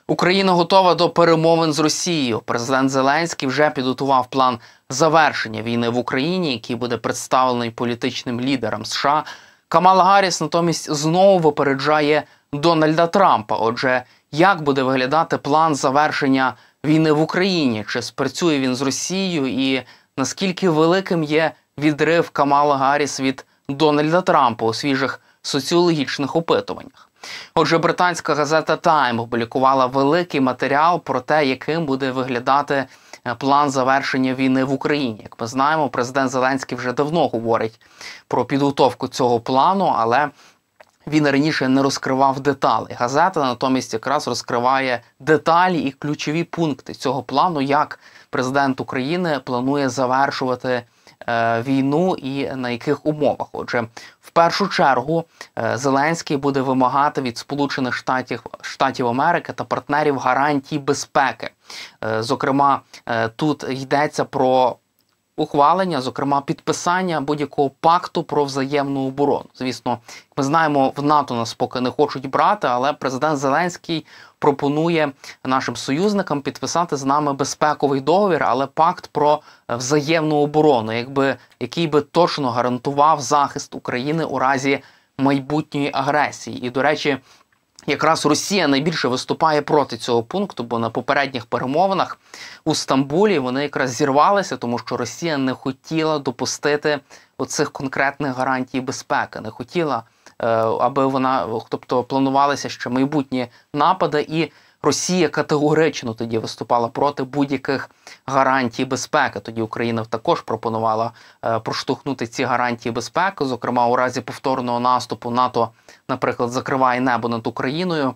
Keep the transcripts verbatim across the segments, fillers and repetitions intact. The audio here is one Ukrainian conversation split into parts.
Україна готова до перемовин з Росією. Президент Зеленський вже підготував план завершення війни в Україні, який буде представлений політичним лідерам США. Камала Гарріс натомість знову випереджає Дональда Трампа. Отже, як буде виглядати план завершення війни в Україні? Чи спрацює він з Росією? І наскільки великим є відрив Камали Гарріс від Дональда Трампа у свіжих соціологічних опитуваннях? Отже, британська газета «Тайм» опублікувала великий матеріал про те, яким буде виглядати план завершення війни в Україні. Як ми знаємо, президент Зеленський вже давно говорить про підготовку цього плану, але він раніше не розкривав деталі. Газета натомість якраз розкриває деталі і ключові пункти цього плану, як президент України планує завершувати е, війну і на яких умовах. Отже, в першу чергу е, Зеленський буде вимагати від Сполучених Штатів, Штатів Америки та партнерів гарантій безпеки. Е, зокрема, е, тут йдеться про ухвалення, зокрема, підписання будь-якого пакту про взаємну оборону. Звісно, ми знаємо, в НАТО нас поки не хочуть брати, але президент Зеленський пропонує нашим союзникам підписати з нами безпековий договір, але пакт про взаємну оборону, якби, який би точно гарантував захист України у разі майбутньої агресії. І, до речі, якраз Росія найбільше виступає проти цього пункту, бо на попередніх перемовинах у Стамбулі вони якраз зірвалися, тому що Росія не хотіла допустити оцих конкретних гарантій безпеки, не хотіла, аби вона, тобто планувалися ще майбутні напади, і Росія категорично тоді виступала проти будь-яких гарантій безпеки. Тоді Україна також пропонувала е, проштовхнути ці гарантії безпеки. Зокрема, у разі повторного наступу НАТО, наприклад, закриває небо над Україною,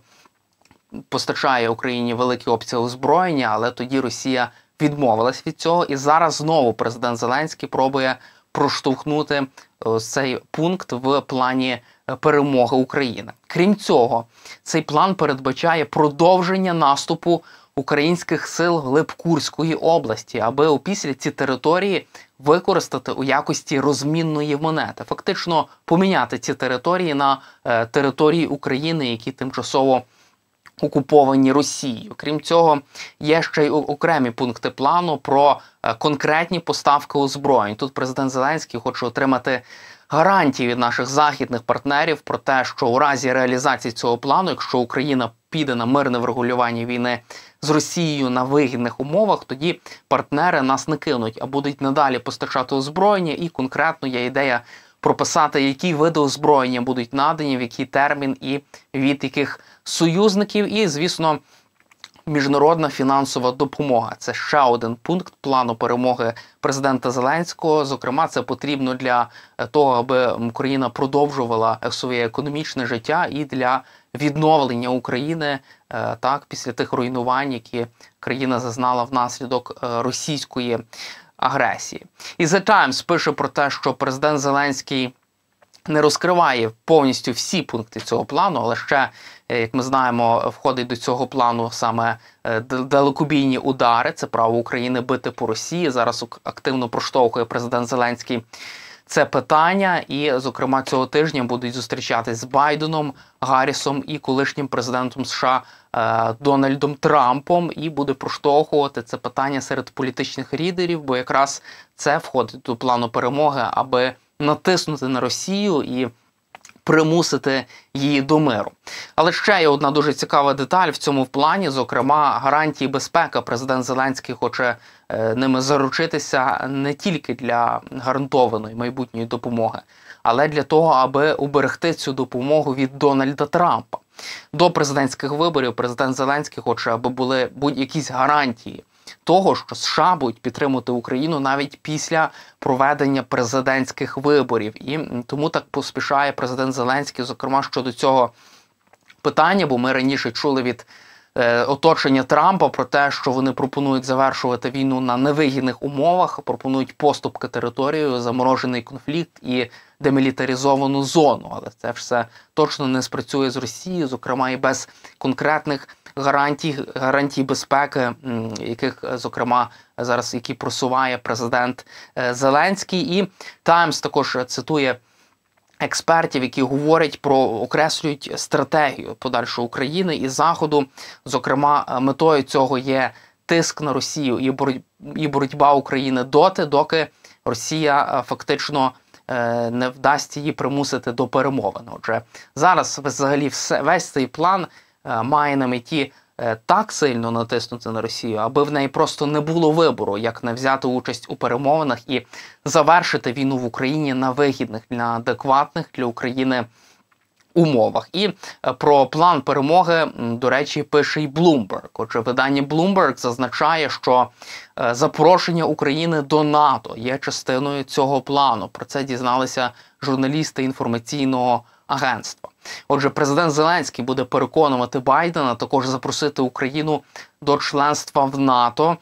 постачає Україні великий обсяг озброєння, але тоді Росія відмовилась від цього. І зараз знову президент Зеленський пробує проштовхнути цей пункт в плані перемоги України. Крім цього, цей план передбачає продовження наступу українських сил глиб Курської області, аби опісля ці території використати у якості розмінної монети. Фактично поміняти ці території на е, території України, які тимчасово окуповані Росією. Крім цього, є ще й окремі пункти плану про конкретні поставки озброєнь. Тут президент Зеленський хоче отримати гарантії від наших західних партнерів про те, що у разі реалізації цього плану, якщо Україна піде на мирне врегулювання війни з Росією на вигідних умовах, тоді партнери нас не кинуть, а будуть надалі постачати озброєння, і конкретно є ідея прописати, які види озброєння будуть надані, в який термін і від яких союзників, і, звісно, міжнародна фінансова допомога. Це ще один пункт плану перемоги президента Зеленського. Зокрема, це потрібно для того, аби Україна продовжувала своє економічне життя і для відновлення України так, після тих руйнувань, які країна зазнала внаслідок російської агресії. І The Times пише про те, що президент Зеленський не розкриває повністю всі пункти цього плану, але ще, як ми знаємо, входить до цього плану саме далекобійні удари. Це право України бити по Росії. Зараз активно проштовхує президент Зеленський це питання. І, зокрема, цього тижня будуть зустрічатись з Байденом, Гаррісом і колишнім президентом США Дональдом Трампом, і буде проштовхувати це питання серед політичних лідерів, бо якраз це входить до плану перемоги, аби натиснути на Росію і примусити її до миру. Але ще є одна дуже цікава деталь в цьому плані, зокрема, гарантії безпеки. Президент Зеленський хоче е, ними заручитися не тільки для гарантованої майбутньої допомоги, але для того, аби уберегти цю допомогу від Дональда Трампа. До президентських виборів президент Зеленський хоче, аби були будь-якісь гарантії того, що США будуть підтримувати Україну навіть після проведення президентських виборів. І тому так поспішає президент Зеленський, зокрема, щодо цього питання, бо ми раніше чули від е, оточення Трампа про те, що вони пропонують завершувати війну на невигідних умовах, пропонують поступки територією, заморожений конфлікт і демілітаризовану зону. Але це все точно не спрацює з Росією, зокрема і без конкретних гарантій, гарантій безпеки, яких, зокрема, зараз які просуває президент Зеленський. І Таймс також цитує експертів, які говорять про, окреслюють стратегію подальшої України і Заходу. Зокрема, метою цього є тиск на Росію і боротьба України доти, доки Росія фактично не вдасться її примусити до перемовин. Отже, зараз взагалі все, весь цей план має на меті так сильно натиснути на Росію, аби в неї просто не було вибору, як не взяти участь у перемовинах і завершити війну в Україні на вигідних, на адекватних для України умовах. І про план перемоги, до речі, пише і Bloomberg. Отже, видання Bloomberg зазначає, що запрошення України до НАТО є частиною цього плану. Про це дізналися журналісти інформаційного агентства. Отже, президент Зеленський буде переконувати Байдена також запросити Україну до членства в НАТО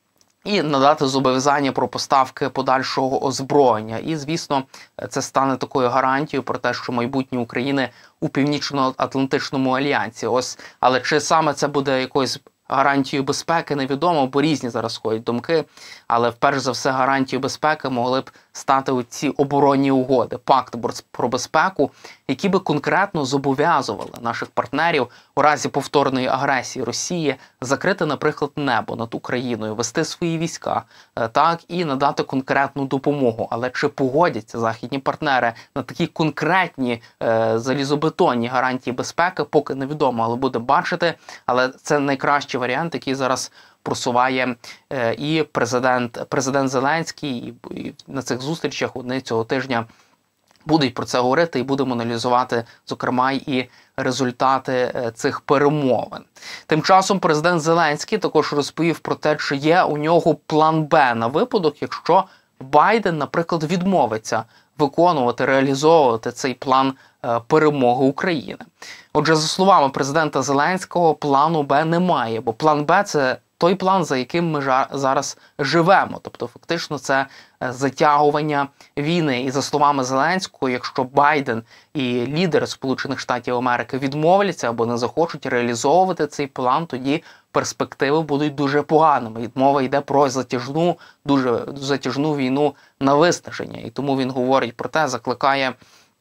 і надати зобов'язання про поставки подальшого озброєння. І, звісно, це стане такою гарантією про те, що майбутнє України у Північно-Атлантичному альянсі. Ось, але чи саме це буде якоюсь гарантією безпеки, невідомо, бо різні зараз ходять думки. Але, вперше за все, гарантією безпеки могли б стати ці оборонні угоди, пакт про безпеку, які би конкретно зобов'язували наших партнерів у разі повторної агресії Росії закрити, наприклад, небо над Україною, вести свої війська, так, і надати конкретну допомогу. Але чи погодяться західні партнери на такі конкретні е, залізобетонні гарантії безпеки, поки невідомо, але буде бачити. Але це найкращий варіант, який зараз просуває е, і президент, президент Зеленський, і, і на цих зустрічах вони цього тижня будуть про це говорити і будемо аналізувати, зокрема, і результати цих перемовин. Тим часом президент Зеленський також розповів про те, чи є у нього план Б на випадок, якщо Байден, наприклад, відмовиться виконувати, реалізовувати цей план перемоги України. Отже, за словами президента Зеленського, плану Б немає, бо план Б – це той план, за яким ми зараз живемо. Тобто, фактично, це затягування війни. І за словами Зеленського, якщо Байден і лідери Сполучених Штатів Америки відмовляться або не захочуть реалізовувати цей план, тоді перспективи будуть дуже поганими. І мова йде про затяжну, дуже затяжну війну на виснаження. І тому він говорить про те, закликає,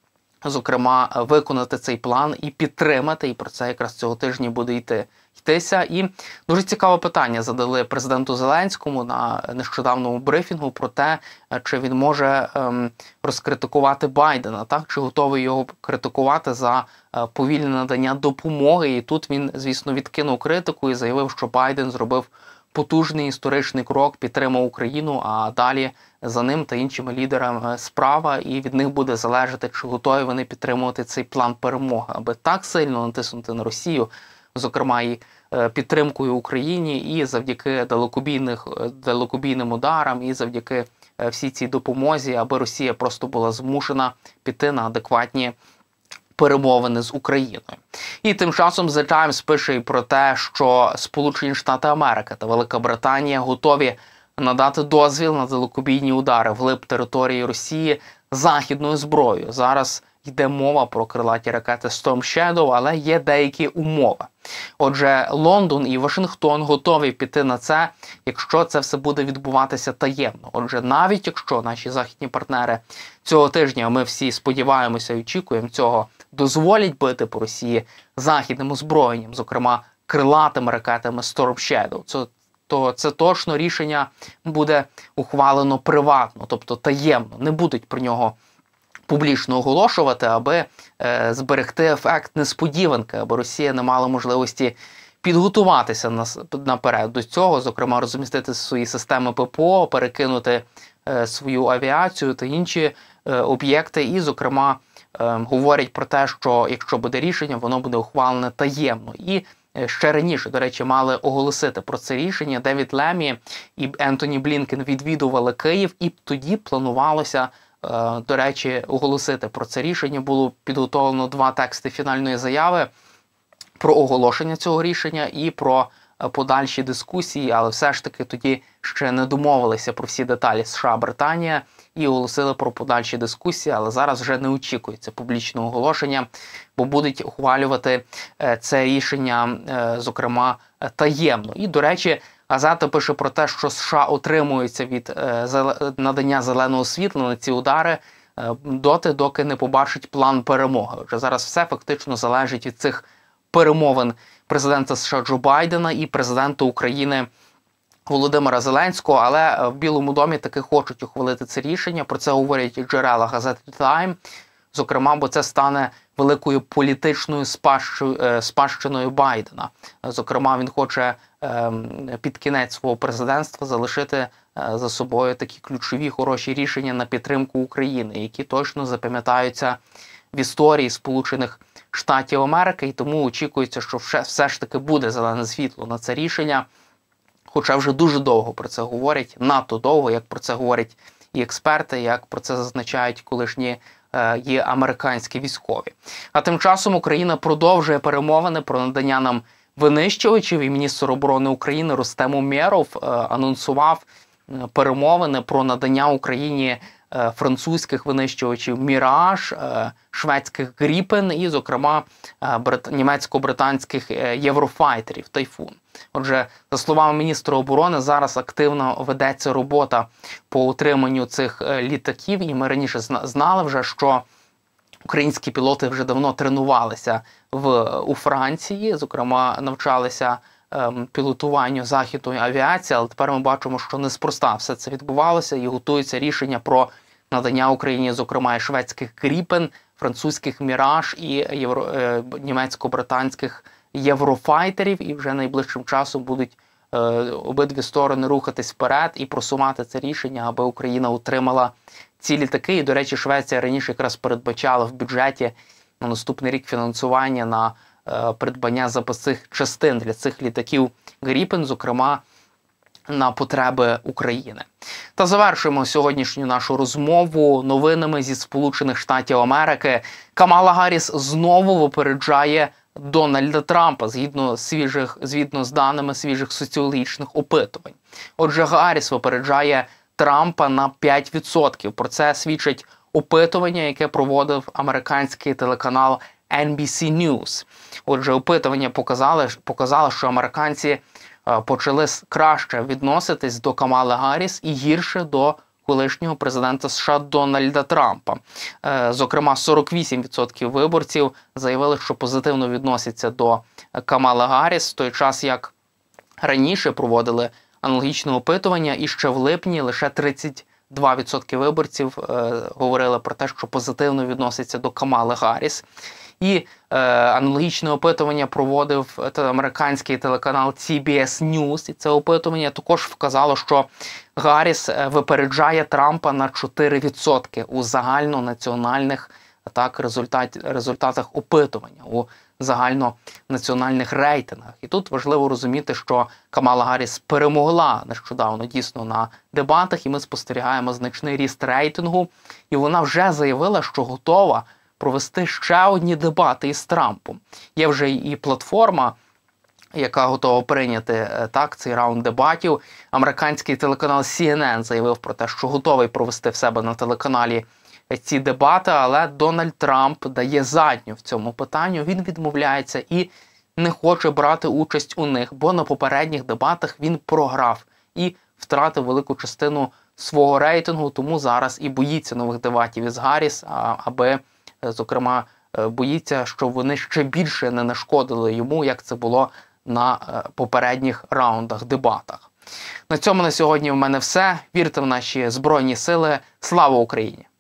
зокрема, виконати цей план і підтримати, і про це якраз цього тижня буде йти. йтися. І дуже цікаве питання задали президенту Зеленському на нещодавному брифінгу про те, чи він може ем, розкритикувати Байдена, так, чи готовий його критикувати за е, повільне надання допомоги. І тут він, звісно, відкинув критику і заявив, що Байден зробив потужний історичний крок, підтримав Україну, а далі за ним та іншими лідерами справа, і від них буде залежати, чи готові вони підтримувати цей план перемоги, аби так сильно натиснути на Росію, зокрема і підтримкою Україні, і завдяки далекобійних, далекобійним ударам, і завдяки всій цій допомозі, аби Росія просто була змушена піти на адекватні перемовини з Україною. І тим часом The Times пише і про те, що Сполучені Штати Америки та Велика Британія готові надати дозвіл на далекобійні удари вглиб території Росії західною зброєю. Зараз йде мова про крилаті ракети Storm Shadow, але є деякі умови. Отже, Лондон і Вашингтон готові піти на це, якщо це все буде відбуватися таємно. Отже, навіть якщо наші західні партнери цього тижня, ми всі сподіваємося і очікуємо цього, дозволять бити по Росії західним озброєнням, зокрема крилатими ракетами Storm Shadow, це то це точно рішення буде ухвалено приватно, тобто таємно, не будуть про нього публічно оголошувати, аби е, зберегти ефект несподіванки, аби Росія не мала можливості підготуватися на, наперед до цього, зокрема розмістити свої системи ППО, перекинути е, свою авіацію та інші е, об'єкти, і, зокрема, е, говорять про те, що якщо буде рішення, воно буде ухвалене таємно. І ще раніше, до речі, мали оголосити про це рішення. Девід Лемі і Ентоні Блінкен відвідували Київ, і тоді планувалося, до речі, оголосити про це рішення. Було підготовлено два тексти фінальної заяви про оголошення цього рішення і про подальші дискусії, але все ж таки тоді ще не домовилися про всі деталі США-Британія і оголосили про подальші дискусії, але зараз вже не очікується публічного оголошення, бо будуть ухвалювати це рішення, зокрема, таємно. І, до речі, газета пише про те, що США отримуються від надання зеленого світла на ці удари доти, доки не побачить план перемоги. Отже, зараз все фактично залежить від цих перемовин президента США Джо Байдена і президента України Володимира Зеленського, але в Білому домі таки хочуть ухвалити це рішення. Про це говорять і джерела газети Time. Зокрема, бо це стане великою політичною спадщиною Байдена. Зокрема, він хоче під кінець свого президентства залишити за собою такі ключові хороші рішення на підтримку України, які точно запам'ятаються в історії Сполучених Штатів Америки, і тому очікується, що все ж таки буде зелене світло на це рішення. Хоча вже дуже довго про це говорять, надто довго, як про це говорять і експерти, як про це зазначають колишні е, є американські військові. А тим часом Україна продовжує перемовини про надання нам винищувачів, і міністр оборони України Рустем Умєров е, анонсував е, перемовини про надання Україні е, французьких винищувачів «Міраж», е, шведських «Гріпен» і, зокрема, е, брит... німецько-британських е, «Єврофайтерів» «Тайфун». Отже, за словами міністра оборони, зараз активно ведеться робота по утриманню цих літаків. І ми раніше знали вже, що українські пілоти вже давно тренувалися в, у Франції, зокрема, навчалися ем, пілотуванню західної авіації, але тепер ми бачимо, що неспроста все це відбувалося і готується рішення про надання Україні, зокрема, і шведських «Гріпен», французьких «Міраж» і євро, е, німецько-британських єврофайтерів, і вже найближчим часом будуть е, обидві сторони рухатись вперед і просувати це рішення, аби Україна отримала ці літаки. І, до речі, Швеція раніше якраз передбачала в бюджеті на наступний рік фінансування на е, придбання запасних частин для цих літаків «Гріпен», зокрема, на потреби України. Та завершуємо сьогоднішню нашу розмову новинами зі Сполучених Штатів Америки. Камала Гарріс знову випереджає Дональда Трампа, згідно свіжих, згідно з даними свіжих соціологічних опитувань. Отже, Гарріс випереджає Трампа на п'ять відсотків. Про це свідчить опитування, яке проводив американський телеканал ен бі сі News. Отже, опитування показали, показало, що американці почали краще відноситись до Камали Гарріс і гірше до колишнього президента США Дональда Трампа. Зокрема, сорок вісім відсотків виборців заявили, що позитивно відносяться до Камали Гарріс, в той час як раніше проводили аналогічне опитування, і ще в липні лише тридцять два відсотки виборців е, говорили про те, що позитивно відносяться до Камали Гарріс. І е, аналогічне опитування проводив американський телеканал Сі Бі Ес News, і це опитування також вказало, що Гарріс випереджає Трампа на чотири відсотки у загальнонаціональних так, результат, результатах опитування, у загальнонаціональних рейтингах. І тут важливо розуміти, що Камала Гарріс перемогла нещодавно дійсно на дебатах, і ми спостерігаємо значний ріст рейтингу, і вона вже заявила, що готова провести ще одні дебати із Трампом. Є вже і платформа, яка готова прийняти так, цей раунд дебатів. Американський телеканал Сі Ен Ен заявив про те, що готовий провести в себе на телеканалі ці дебати, але Дональд Трамп дає задню в цьому питанні. Він відмовляється і не хоче брати участь у них, бо на попередніх дебатах він програв і втратив велику частину свого рейтингу, тому зараз і боїться нових дебатів із Гарріс, аби, зокрема, боїться, що вони ще більше не нашкодили йому, як це було на попередніх раундах, дебатах. На цьому на сьогодні в мене все. Вірте в наші Збройні Сили. Слава Україні!